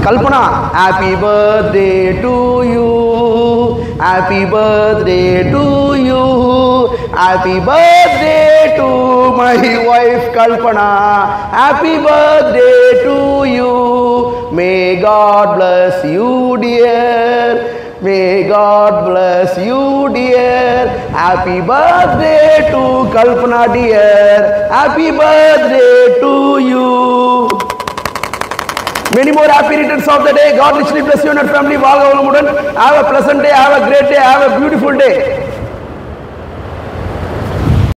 Kalpana, happy birthday to you. Happy birthday to you. Happy birthday to my wife Kalpana. Happy birthday to you. May God bless you, dear. May God bless you, dear. Happy birthday to Kalpana, dear. Happy birthday to you. Many more happy returns of the day. God richly bless you and your family. Have a pleasant day. Have a great day. Have a beautiful day.